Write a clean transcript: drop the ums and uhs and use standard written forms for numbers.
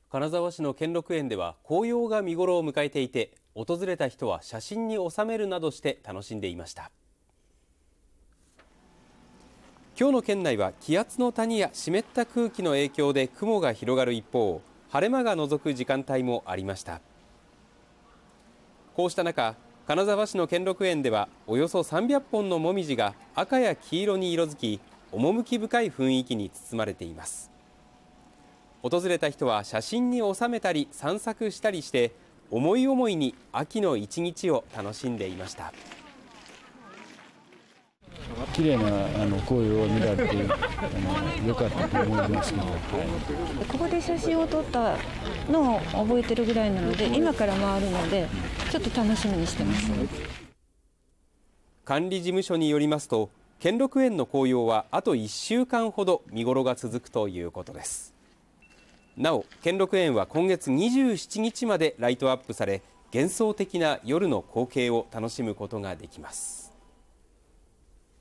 金沢市の兼六園では紅葉が見頃を迎えていて、訪れた人は写真に収めるなどして楽しんでいました。今日の県内は気圧の谷や湿った空気の影響で雲が広がる一方、晴れ間が覗く時間帯もありました。こうした中、金沢市の兼六園ではおよそ300本のもみじが赤や黄色に色づき、趣深い雰囲気に包まれています。訪れた人は写真に収めたり散策したりして、思い思いに秋の一日を楽しんでいました。 綺麗な紅葉を見られて良かったと思いますけど、 ここで写真を撮ったのを覚えてるぐらいなので、今から回るのでちょっと楽しみにしてます。 管理事務所によりますと、兼六園の紅葉はあと1週間ほど見頃が続くということです。なお、兼六園は今月27日までライトアップされ、幻想的な夜の光景を楽しむことができます。